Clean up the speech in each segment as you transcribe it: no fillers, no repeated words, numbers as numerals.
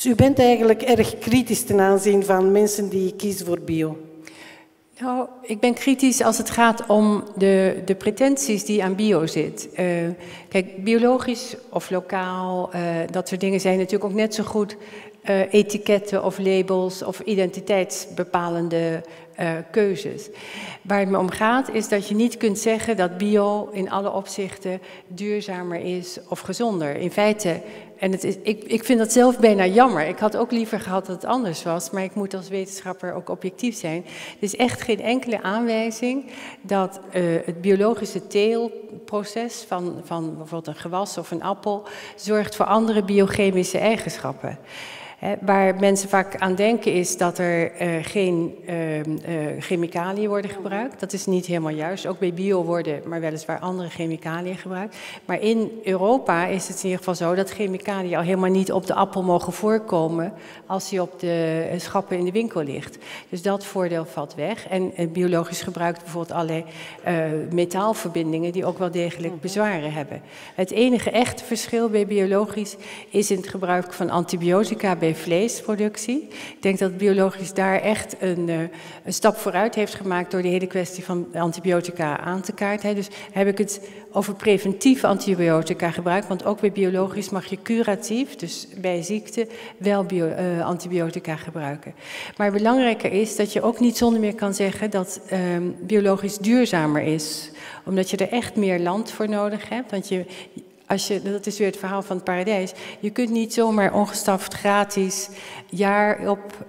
u bent eigenlijk erg kritisch ten aanzien van mensen die kiezen voor bio. Nou, ik ben kritisch als het gaat om de pretenties die aan bio zit. Kijk, biologisch of lokaal, dat soort dingen zijn natuurlijk ook net zo goed etiketten of labels of identiteitsbepalende keuzes. Waar het me om gaat is dat je niet kunt zeggen dat bio in alle opzichten duurzamer is of gezonder. In feite, en ik vind dat zelf bijna jammer. Ik had ook liever gehad dat het anders was, maar ik moet als wetenschapper ook objectief zijn. Er is echt geen enkele aanwijzing dat het biologische teelproces van bijvoorbeeld een gewas of een appel zorgt voor andere biochemische eigenschappen. Waar mensen vaak aan denken is dat er geen chemicaliën worden gebruikt. Dat is niet helemaal juist. Ook bij bio worden maar weliswaar andere chemicaliën gebruikt. Maar in Europa is het in ieder geval zo dat chemicaliën al helemaal niet op de appel mogen voorkomen als die op de schappen in de winkel ligt. Dus dat voordeel valt weg. En biologisch gebruikt bijvoorbeeld allerlei metaalverbindingen die ook wel degelijk bezwaren hebben. Het enige echte verschil bij biologisch is in het gebruik van antibiotica bij vleesproductie. Ik denk dat biologisch daar echt een stap vooruit heeft gemaakt door de hele kwestie van antibiotica aan te kaarten. Dus heb ik het over preventief antibiotica gebruik, want ook bij biologisch mag je curatief, dus bij ziekte, wel antibiotica gebruiken. Maar belangrijker is dat je ook niet zonder meer kan zeggen dat biologisch duurzamer is, omdat je er echt meer land voor nodig hebt, want dat is weer het verhaal van het paradijs. Je kunt niet zomaar ongestraft gratis jaar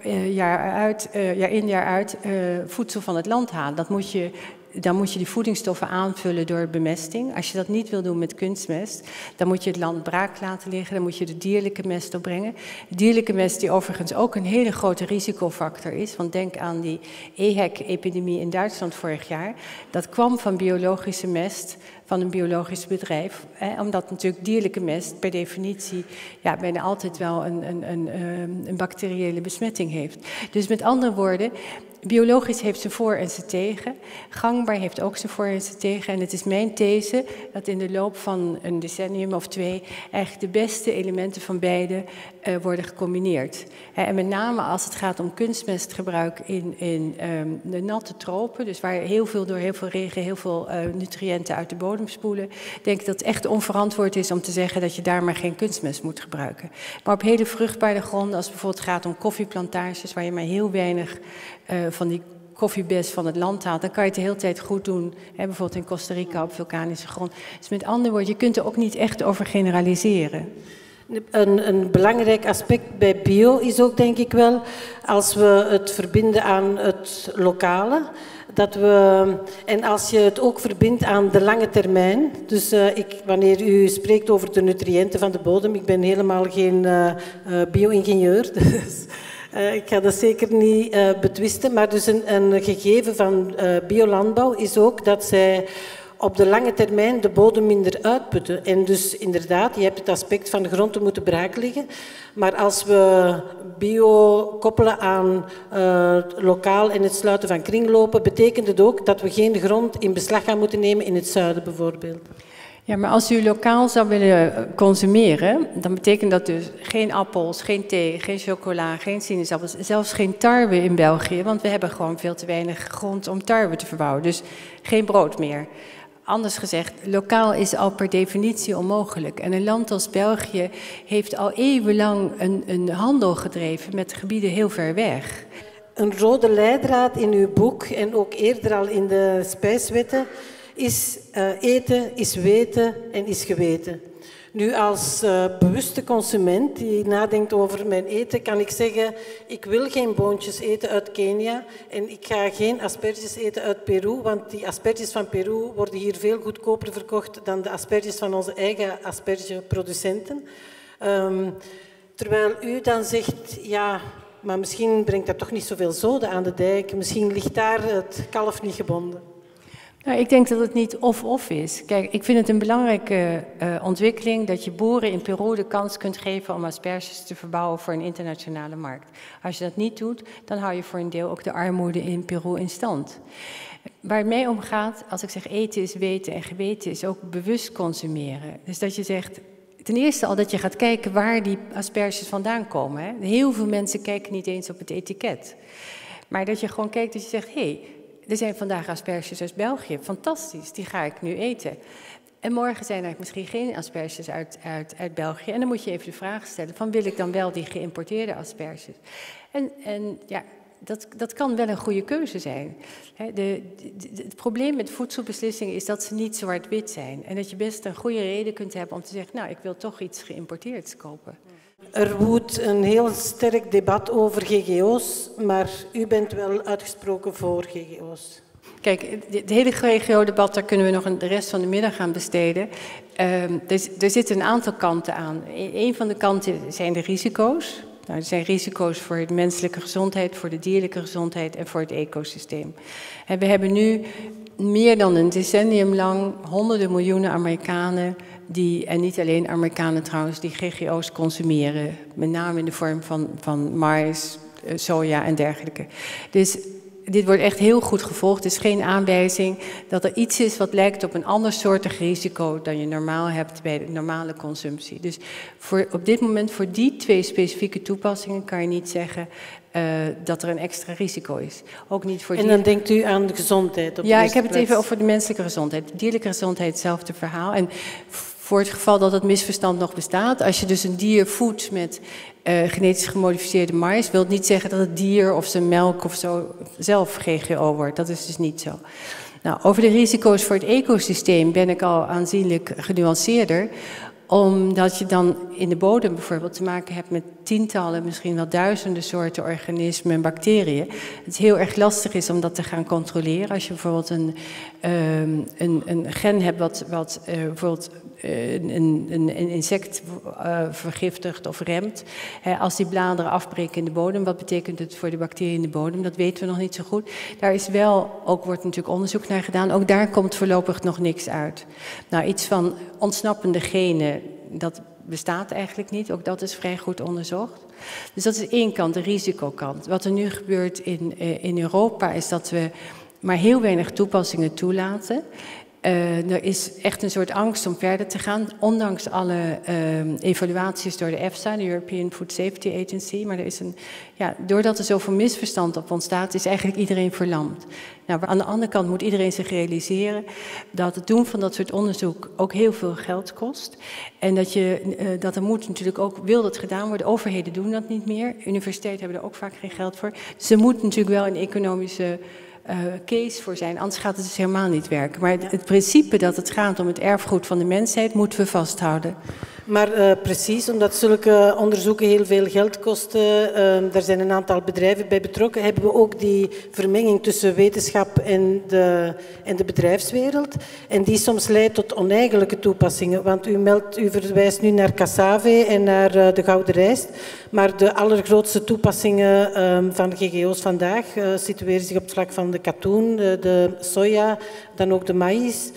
in jaar uit voedsel van het land halen. Dan moet je die voedingsstoffen aanvullen door bemesting. Als je dat niet wil doen met kunstmest, dan moet je het land braak laten liggen. Dan moet je de dierlijke mest opbrengen. Dierlijke mest die overigens ook een hele grote risicofactor is. Want denk aan die EHEC-epidemie in Duitsland vorig jaar. Dat kwam van biologische mest van een biologisch bedrijf. Omdat natuurlijk dierlijke mest per definitie bijna altijd wel een bacteriële besmetting heeft. Dus met andere woorden, biologisch heeft zijn voor en zijn tegen. Gangbaar heeft ook zijn voor en zijn tegen. En het is mijn these dat in de loop van een decennium of 2 eigenlijk de beste elementen van beide worden gecombineerd. En met name als het gaat om kunstmestgebruik in de natte tropen, dus waar door heel veel regen heel veel nutriënten uit de bodem spoelen, denk ik dat het echt onverantwoord is om te zeggen dat je daar maar geen kunstmest moet gebruiken. Maar op hele vruchtbare gronden, als het bijvoorbeeld gaat om koffieplantages, waar je maar heel weinig van die koffiebes van het land haalt, dan kan je het de hele tijd goed doen. Bijvoorbeeld in Costa Rica op vulkanische grond. Dus met andere woorden, je kunt er ook niet echt over generaliseren. Een belangrijk aspect bij bio is ook, denk ik wel, als we het verbinden aan het lokale, en als je het ook verbindt aan de lange termijn, dus wanneer u spreekt over de nutriënten van de bodem, ik ben helemaal geen bio-ingenieur, dus ik ga dat zeker niet betwisten, maar dus een gegeven van biolandbouw is ook dat zij op de lange termijn de bodem minder uitputten. En dus inderdaad, je hebt het aspect van de grond te moeten braak liggen, maar als we bio koppelen aan lokaal en het sluiten van kringlopen, betekent het ook dat we geen grond in beslag gaan moeten nemen in het zuiden bijvoorbeeld. Ja, maar als u lokaal zou willen consumeren, dan betekent dat dus geen appels, geen thee, geen chocola, geen sinaasappels, zelfs geen tarwe in België, want we hebben gewoon veel te weinig grond om tarwe te verbouwen. Dus geen brood meer. Anders gezegd, lokaal is al per definitie onmogelijk. En een land als België heeft al eeuwenlang een handel gedreven met gebieden heel ver weg. Een rode leidraad in uw boek en ook eerder al in de spijswetten is eten, is weten en is geweten. Nu, als bewuste consument die nadenkt over mijn eten, kan ik zeggen, ik wil geen boontjes eten uit Kenia en ik ga geen asperges eten uit Peru, want die asperges van Peru worden hier veel goedkoper verkocht dan de asperges van onze eigen aspergeproducenten. Terwijl u dan zegt, ja, maar misschien brengt dat toch niet zoveel zoden aan de dijk, misschien ligt daar het kalf niet gebonden. Nou, ik denk dat het niet of-of is. Kijk, ik vind het een belangrijke ontwikkeling dat je boeren in Peru de kans kunt geven om asperges te verbouwen voor een internationale markt. Als je dat niet doet, dan hou je voor een deel ook de armoede in Peru in stand. Waar het mij om gaat, als ik zeg eten is weten en geweten is ook bewust consumeren. Dus dat je zegt, ten eerste al dat je gaat kijken waar die asperges vandaan komen. Hè. Heel veel mensen kijken niet eens op het etiket. Maar dat je gewoon kijkt dat je zegt, hé, er zijn vandaag asperges uit België. Fantastisch, die ga ik nu eten. En morgen zijn er misschien geen asperges uit België. En dan moet je even de vraag stellen van, wil ik dan wel die geïmporteerde asperges? En ja, dat kan wel een goede keuze zijn. Het probleem met voedselbeslissingen is dat ze niet zwart-wit zijn. En dat je best een goede reden kunt hebben om te zeggen, nou, ik wil toch iets geïmporteerds kopen. Er woedt een heel sterk debat over GGO's, maar u bent wel uitgesproken voor GGO's. Kijk, het hele GGO-debat, daar kunnen we nog de rest van de middag aan besteden. Er zitten een aantal kanten aan. Een van de kanten zijn de risico's. Nou, er zijn risico's voor de menselijke gezondheid, voor de dierlijke gezondheid en voor het ecosysteem. En we hebben nu meer dan een decennium lang honderden miljoenen Amerikanen, en niet alleen Amerikanen trouwens, die GGO's consumeren. Met name in de vorm van mais, soja en dergelijke. Dus dit wordt echt heel goed gevolgd. Het is geen aanwijzing dat er iets is wat lijkt op een ander soortig risico dan je normaal hebt bij de normale consumptie. Dus op dit moment voor die 2 specifieke toepassingen kan je niet zeggen dat er een extra risico is. Ook niet voor en dan denkt u aan de gezondheid? Ja, ik heb het even over de menselijke gezondheid. De dierlijke gezondheid, hetzelfde verhaal. En voor het geval dat het misverstand nog bestaat, als je dus een dier voedt met genetisch gemodificeerde mais, wil het niet zeggen dat het dier of zijn melk of zo zelf GGO wordt. Dat is dus niet zo. Nou, over de risico's voor het ecosysteem ben ik al aanzienlijk genuanceerder, omdat je dan in de bodem bijvoorbeeld te maken hebt met tientallen, misschien wel duizenden soorten organismen en bacteriën. Het heel erg lastig is om dat te gaan controleren. Als je bijvoorbeeld een gen hebt wat bijvoorbeeld een insect vergiftigt of remt. Als die bladeren afbreken in de bodem, wat betekent het voor de bacteriën in de bodem? Dat weten we nog niet zo goed. Daar is wel, wordt natuurlijk onderzoek naar gedaan. Ook daar komt voorlopig nog niks uit. Nou, iets van ontsnappende genen, dat bestaat eigenlijk niet. Ook dat is vrij goed onderzocht. Dus dat is één kant, de risicokant. Wat er nu gebeurt in Europa is dat we maar heel weinig toepassingen toelaten. Er is echt een soort angst om verder te gaan, ondanks alle evaluaties door de EFSA, de European Food Safety Agency. Maar er is doordat er zoveel misverstand op ontstaat, is eigenlijk iedereen verlamd. Nou, aan de andere kant moet iedereen zich realiseren dat het doen van dat soort onderzoek ook heel veel geld kost. En dat er moet natuurlijk ook, wil dat gedaan worden, overheden doen dat niet meer. Universiteiten hebben er ook vaak geen geld voor. Dus er moet natuurlijk wel een economische case voor zijn, anders gaat het dus helemaal niet werken. Maar het principe dat het gaat om het erfgoed van de mensheid moeten we vasthouden. Maar precies, omdat zulke onderzoeken heel veel geld kosten, daar zijn een aantal bedrijven bij betrokken, hebben we ook die vermenging tussen wetenschap en de bedrijfswereld. En die soms leidt tot oneigenlijke toepassingen. Want u verwijst nu naar cassave en naar de gouden rijst. Maar de allergrootste toepassingen van GGO's vandaag situeren zich op het vlak van de katoen, de soja, dan ook de maïs.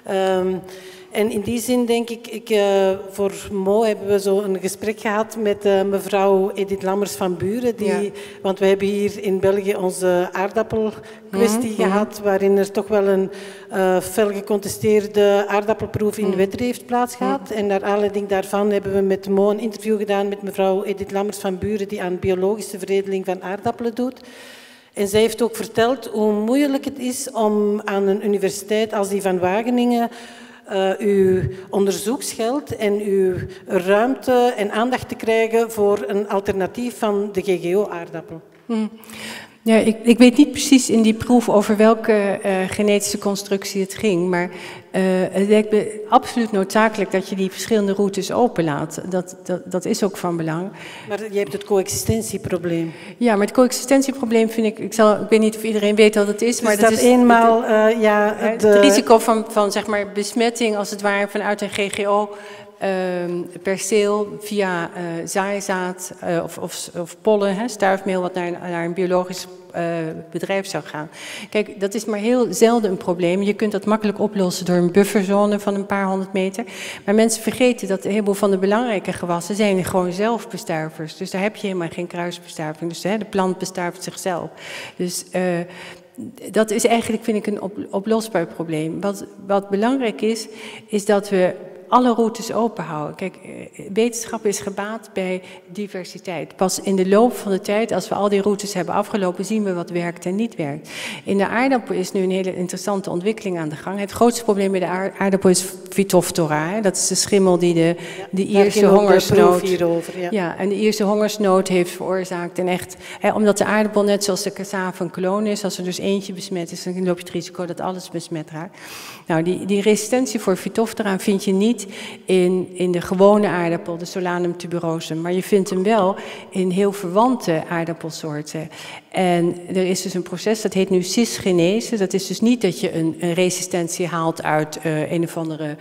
En in die zin denk ik, voor Mo hebben we zo een gesprek gehad met mevrouw Edith Lammers van Buren. Want we hebben hier in België onze aardappelkwestie gehad, waarin er toch wel een fel gecontesteerde aardappelproef in Wetteren heeft plaatsgehad. En naar aanleiding daarvan hebben we met Mo een interview gedaan met mevrouw Edith Lammers van Buren, die aan biologische veredeling van aardappelen doet. En zij heeft ook verteld hoe moeilijk het is om aan een universiteit als die van Wageningen uw onderzoeksgeld en uw ruimte en aandacht te krijgen voor een alternatief van de GGO-aardappel. Ja, ik weet niet precies in die proef over welke genetische constructie het ging, maar het lijkt me absoluut noodzakelijk dat je die verschillende routes openlaat. Dat is ook van belang. Maar je hebt het coexistentieprobleem. Ja, maar het coexistentieprobleem vind ik weet niet of iedereen weet wat het is, dus maar dat is eenmaal het risico van zeg maar besmetting als het ware vanuit een GGO. Perceel via zaaizaad of pollen, stuifmeel wat naar een biologisch bedrijf zou gaan. Kijk, dat is maar heel zelden een probleem. Je kunt dat makkelijk oplossen door een bufferzone van een paar 100 meter. Maar mensen vergeten dat een heleboel van de belangrijke gewassen zijn gewoon zelfbestuivers. Dus daar heb je helemaal geen kruisbestuiving. Dus de plant bestuift zichzelf. Dus dat is eigenlijk, vind ik, een oplosbaar probleem. Wat belangrijk is dat we alle routes openhouden. Kijk, wetenschap is gebaat bij diversiteit. Pas in de loop van de tijd, als we al die routes hebben afgelopen, zien we wat werkt en niet werkt. In de aardappel is nu een hele interessante ontwikkeling aan de gang. Het grootste probleem bij de aardappel is Phytophthora. Hè? Dat is de schimmel die de Ierse hongersnood... Ja, en de Ierse hongersnood heeft veroorzaakt. En echt, omdat de aardappel net zoals de cassave een kloon is, als er dus eentje besmet is, dan loop je het risico dat alles besmet raakt. Nou, die resistentie voor Phytophthora vind je niet in de gewone aardappel, de Solanum tuberosum, maar je vindt hem wel in heel verwante aardappelsoorten. En er is dus een proces, dat heet nu cisgenese. Dat is dus niet dat je een resistentie haalt uit een of andere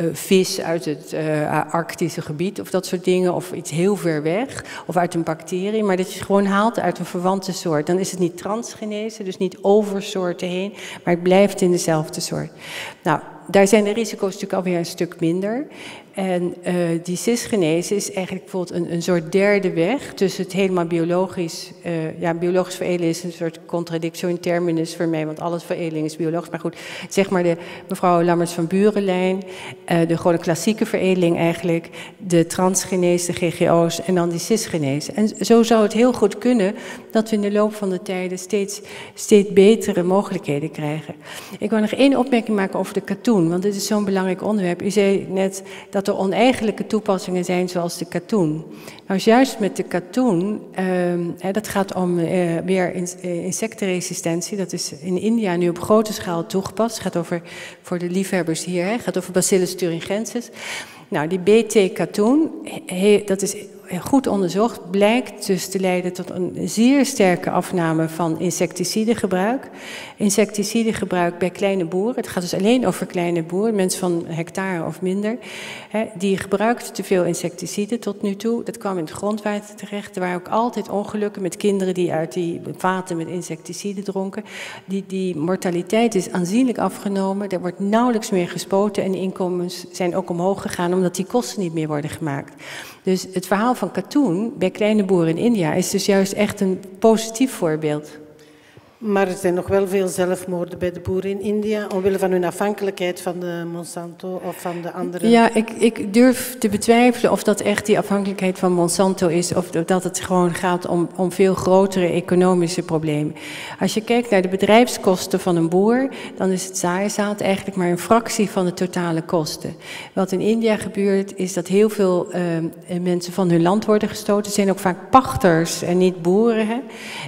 vis uit het Arctische gebied of dat soort dingen, of iets heel ver weg, of uit een bacterie, maar dat je het gewoon haalt uit een verwante soort. Dan is het niet transgenese, dus niet over soorten heen, maar het blijft in dezelfde soort. Nou, daar zijn de risico's natuurlijk alweer een stuk minder. En die cisgenese is eigenlijk bijvoorbeeld een soort derde weg tussen het helemaal biologisch... biologisch veredelen is een soort contradictio in terminus voor mij, want alles veredeling is biologisch. Maar goed, zeg maar de mevrouw Lammerts van Burenlijn, de gewone klassieke veredeling eigenlijk, de transgenese, de GGO's en dan die cisgenese. En zo zou het heel goed kunnen dat we in de loop van de tijden steeds betere mogelijkheden krijgen. Ik wil nog één opmerking maken over de katoen, want dit is zo'n belangrijk onderwerp. U zei net dat er oneigenlijke toepassingen zijn zoals de katoen. Nou, juist met de katoen, dat gaat om weer insectenresistentie. Dat is in India nu op grote schaal toegepast. Het gaat over, voor de liefhebbers hier, het gaat over Bacillus thuringiensis. Nou, die BT-katoen, dat is goed onderzocht, blijkt dus te leiden tot een zeer sterke afname van insecticidegebruik. Insecticidegebruik bij kleine boeren, het gaat dus alleen over kleine boeren, mensen van een hectare of minder, die gebruikten te veel insecticiden tot nu toe. Dat kwam in het grondwater terecht. Er waren ook altijd ongelukken met kinderen die uit die vaten met insecticiden dronken. Die mortaliteit is aanzienlijk afgenomen, er wordt nauwelijks meer gespoten en de inkomens zijn ook omhoog gegaan omdat die kosten niet meer worden gemaakt. Dus het verhaal van katoen bij kleine boeren in India is dus juist echt een positief voorbeeld. Maar er zijn nog wel veel zelfmoorden bij de boeren in India, omwille van hun afhankelijkheid van de Monsanto of van de andere... Ja, ik durf te betwijfelen of dat echt die afhankelijkheid van Monsanto is, of dat het gewoon gaat om veel grotere economische problemen. Als je kijkt naar de bedrijfskosten van een boer, dan is het zaaizaad eigenlijk maar een fractie van de totale kosten. Wat in India gebeurt, is dat heel veel mensen van hun land worden gestoten. Het zijn ook vaak pachters en niet boeren. Hè?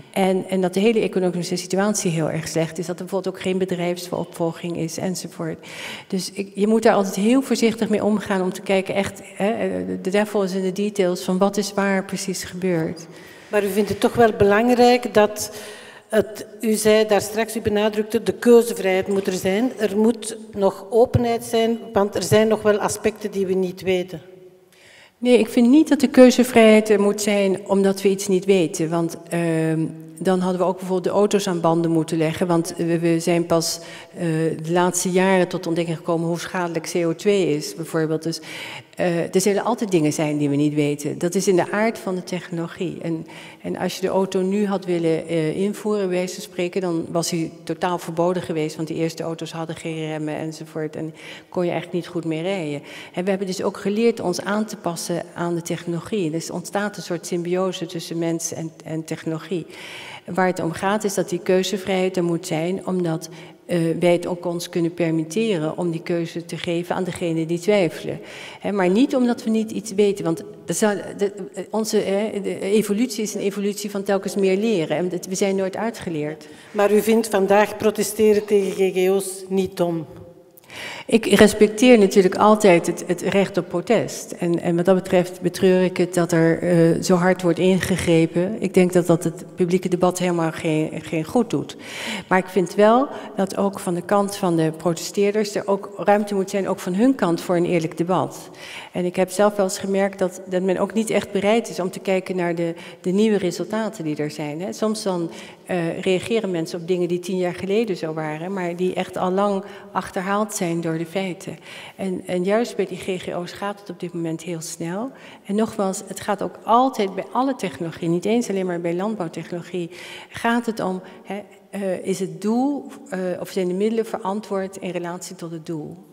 En dat de hele economische situatie heel erg slecht is. Dat er bijvoorbeeld ook geen bedrijfsopvolging is enzovoort. Dus je moet daar altijd heel voorzichtig mee omgaan om te kijken echt, de devil is in de details van wat is waar precies gebeurd. Maar u vindt het toch wel belangrijk dat u zei daar straks, u benadrukte, de keuzevrijheid moet er zijn. Er moet nog openheid zijn, want er zijn nog wel aspecten die we niet weten. Nee, ik vind niet dat de keuzevrijheid er moet zijn omdat we iets niet weten. Want dan hadden we ook bijvoorbeeld de auto's aan banden moeten leggen. Want we zijn pas de laatste jaren tot ontdekking gekomen hoe schadelijk CO2 is, bijvoorbeeld. Dus er zullen altijd dingen zijn die we niet weten. Dat is in de aard van de technologie. En als je de auto nu had willen invoeren, bij wijze van spreken, dan was hij totaal verboden geweest. Want die eerste auto's hadden geen remmen enzovoort. En kon je eigenlijk niet goed meer rijden. En we hebben dus ook geleerd ons aan te passen aan de technologie. Dus er ontstaat een soort symbiose tussen mens en technologie. Waar het om gaat is dat die keuzevrijheid er moet zijn, omdat wij het ook ons kunnen permitteren om die keuze te geven aan degenen die twijfelen. Maar niet omdat we niet iets weten, want onze evolutie is een evolutie van telkens meer leren en we zijn nooit uitgeleerd. Maar u vindt vandaag protesteren tegen GGO's niet dom? Ik respecteer natuurlijk altijd het recht op protest. En wat dat betreft betreur ik het dat er zo hard wordt ingegrepen. Ik denk dat het publieke debat helemaal geen goed doet. Maar ik vind wel dat ook van de kant van de protesteerders er ook ruimte moet zijn, ook van hun kant, voor een eerlijk debat. En ik heb zelf wel eens gemerkt dat men ook niet echt bereid is om te kijken naar de nieuwe resultaten die er zijn. Hè. Soms dan reageren mensen op dingen die 10 jaar geleden zo waren, maar die echt al lang achterhaald zijn door de feiten. En juist bij die GGO's gaat het op dit moment heel snel. En nogmaals, het gaat ook altijd bij alle technologie, niet eens alleen maar bij landbouwtechnologie, gaat het om, is het doel of zijn de middelen verantwoord in relatie tot het doel?